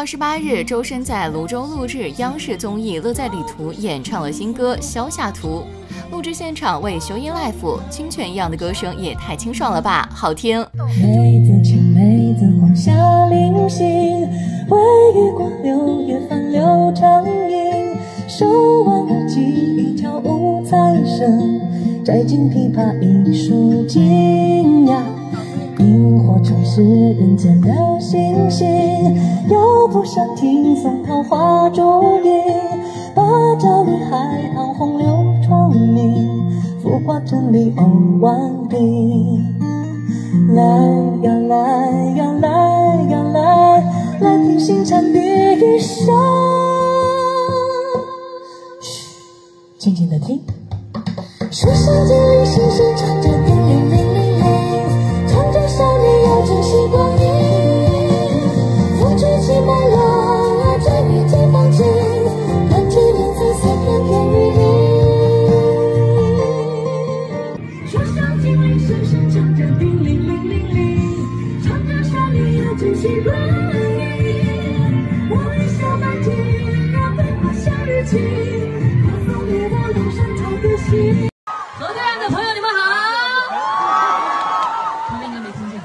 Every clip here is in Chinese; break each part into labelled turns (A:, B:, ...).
A: 28日，周深在泸州录制央视综艺《乐在旅途》，演唱了新歌《消夏图》。录制现场为修音 live， 清泉一样的歌声也太清爽了吧，好听。
B: 梅子青，梅子黄，夏令星，微月光，六月泛柳长影。手挽耳机，跳舞财神，摘金琵琶一束金呀。萤火虫是人间的星星，又不想听送桃花烛影。芭蕉绿海棠红柳窗明，浮华镇里偶万笔。来呀来呀来呀来，来听星辰第一声。嘘，静静的听。树上精灵星星唱着叮铃铃铃铃，唱着少年要珍惜光阴。风吹起麦浪，追雨见风景，看去年彩色片片雨衣。树上精灵声声唱着叮铃铃铃铃，唱着少年要珍惜光阴。我的小白鲸啊，飞花向日晴，可否别到路上讨个喜。
C: 河对岸的朋友，你们好。旁边应该没听见。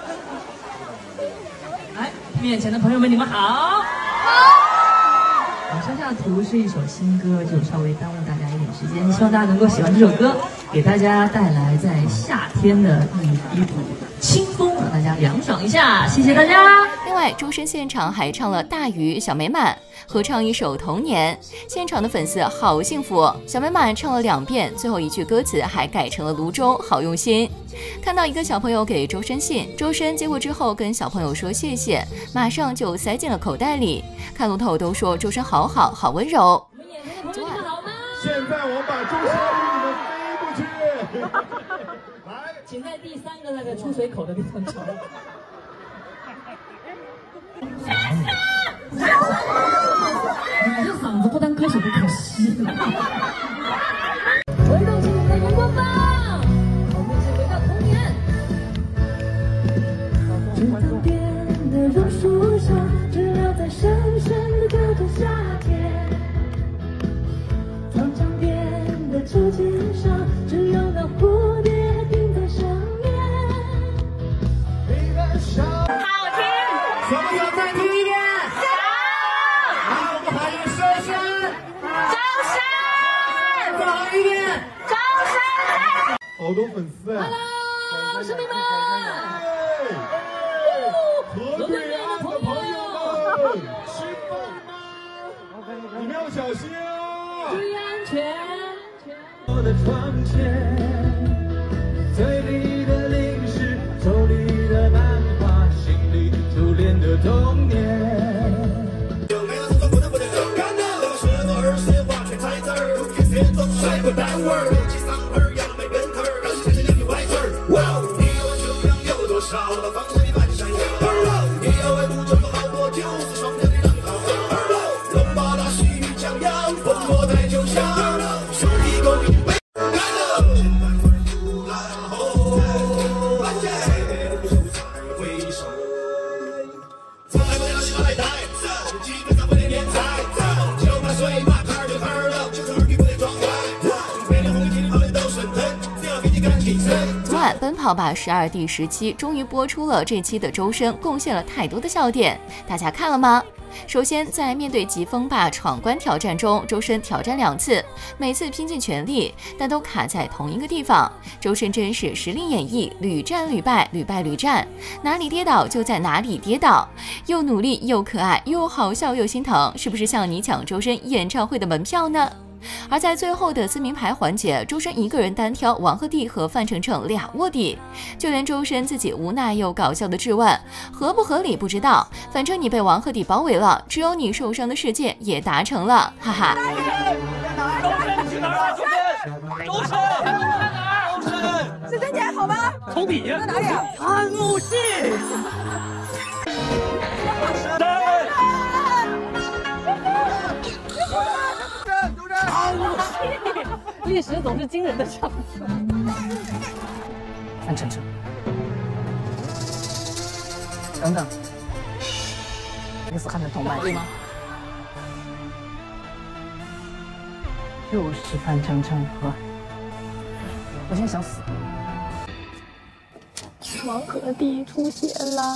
C: 来，面前的朋友们，你们好。《消夏图》是一首新歌，就稍微耽误大家一点时间，希望大家能够喜欢这首歌，给大家带来在夏天的一股清风，让大家凉爽一下。谢谢大家。
A: 另外，周深现场还唱了《大鱼小美满》，合唱一首《童年》，现场的粉丝好幸福。小美满唱了2遍，最后一句歌词还改成了泸州，好用心。看到一个小朋友给周深信，周深接过之后跟小朋友说谢谢，马上就塞进了口袋里。看路透都说周深好好，好温柔。
C: 昨晚好吗？
D: 现在我们把周深给你们飞过去。来，
C: 请在第3个那个出水口的地方瞧。你这嗓子不当歌手不可惜了。回到今天的阳光吧，我们一起回到童年。
B: 纸曾变的榕树上，只留在深深的隔着夏天。操场边的秋千上，只有那蝴蝶停在上面。
D: 好听，什么叫再听一遍？我们喊一个深深，
E: 周深，
D: 再好一遍，
E: 周深，
D: 好多粉丝哎
C: Hello， 士兵们，
D: 河对岸的朋友们，吃饭吗？你们要小心啊！
C: 注意安全。
B: 我的窗前，嘴里的零食，手里的漫画，心里初恋的童年。谁不单味儿？起嗓门儿，扬眉跟头儿，让心情两句歪嘴儿。哇，你要问酒量有多少？到放下你半山腰。你要问不中有好多酒，是双人的浪涛。龙马大西与江洋，烽火台酒香，兄弟共饮杯。
A: 昨晚《奔跑吧12》第10期终于播出了，这期的周深贡献了太多的笑点，大家看了吗？首先，在面对疾风霸闯关挑战中，周深挑战2次，每次拼尽全力，但都卡在同一个地方。周深真是实力演绎，屡战屡败，屡败屡战，哪里跌倒就在哪里跌倒，又努力又可爱，又好笑又心疼，是不是像你抢周深演唱会的门票呢？而在最后的撕名牌环节，周深一个人单挑王鹤棣和范丞丞俩卧底，就连周深自己无奈又搞笑的质问，合不合理不知道，反正你被王鹤棣包围了，只有你受伤的世界也达成了，哈哈。
E: 周深，深深姐好吗？
F: 从底下
E: 在哪里啊？
F: 看武戏。
C: 历史总是惊人的相似。
F: 范丞丞，等等， 你是看得懂吗？
E: 对吗？
F: 就是范丞丞和，我现在想死。
B: 王鹤棣出现了。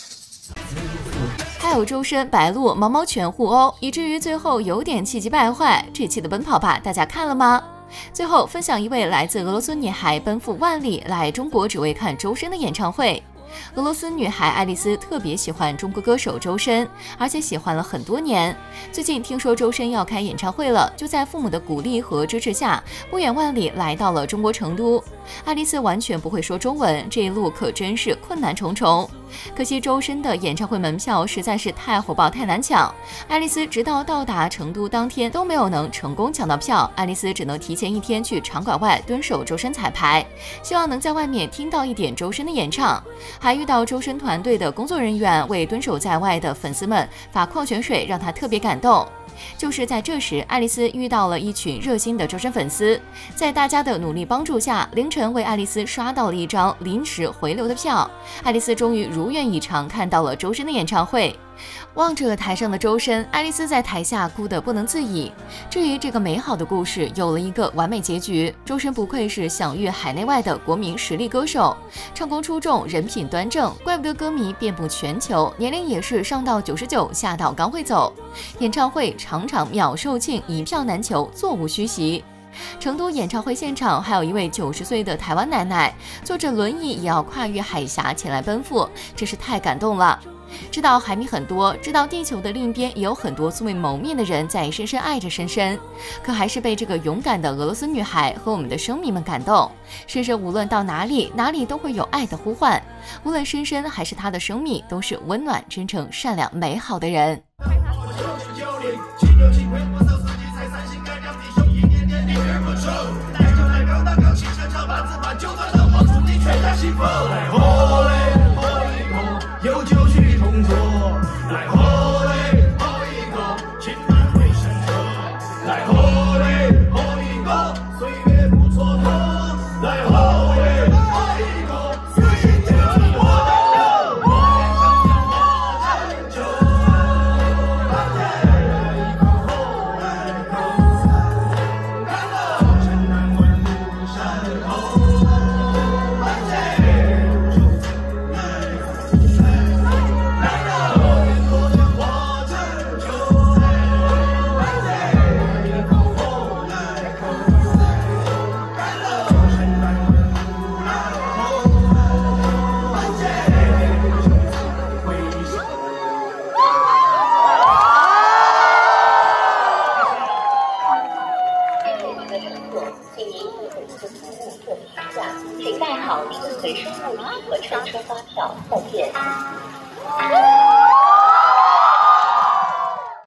A: 还有周深、白鹿、毛毛全互殴，以至于最后有点气急败坏。这期的奔跑吧，大家看了吗？最后分享一位来自俄罗斯女孩奔赴万里来中国只为看周深的演唱会。俄罗斯女孩爱丽丝特别喜欢中国歌手周深，而且喜欢了很多年。最近听说周深要开演唱会了，就在父母的鼓励和支持下，不远万里来到了中国成都。爱丽丝完全不会说中文，这一路可真是困难重重。可惜周深的演唱会门票实在是太火爆太难抢，爱丽丝直到到达成都当天都没有能成功抢到票，爱丽丝只能提前一天去场馆外蹲守周深彩排，希望能在外面听到一点周深的演唱。还遇到周深团队的工作人员为蹲守在外的粉丝们发矿泉水，让他特别感动。就是在这时，爱丽丝遇到了一群热心的周深粉丝，在大家的努力帮助下，凌晨为爱丽丝刷到了一张临时回流的票。爱丽丝终于如愿以偿看到了周深的演唱会。望着台上的周深，爱丽丝在台下哭得不能自已。至于这个美好的故事有了一个完美结局，周深不愧是享誉海内外的国民实力歌手，唱功出众，人品端正，怪不得歌迷遍布全球，年龄也是上到99，下到刚会走。演唱会场场秒售罄，一票难求，座无虚席。成都演唱会现场还有一位90岁的台湾奶奶，坐着轮椅也要跨越海峡前来奔赴，真是太感动了。知道海迷很多，知道地球的另一边也有很多素未谋面的人在深深爱着深深，可还是被这个勇敢的俄罗斯女孩和我们的生迷们感动。深深无论到哪里，哪里都会有爱的呼唤，无论深深还是他的生命，都是温暖、真诚、善良、美好的人。
D: 有酒去同桌，来喝嘞喝一个，情难为深刻。来喝嘞喝一个，岁月不蹉跎。来喝嘞喝一个，岁月不蹉跎。我脸上像花针酒，一口后来口，看到城南问路山口。
G: 请带好您的随身物品和乘车发票，再见。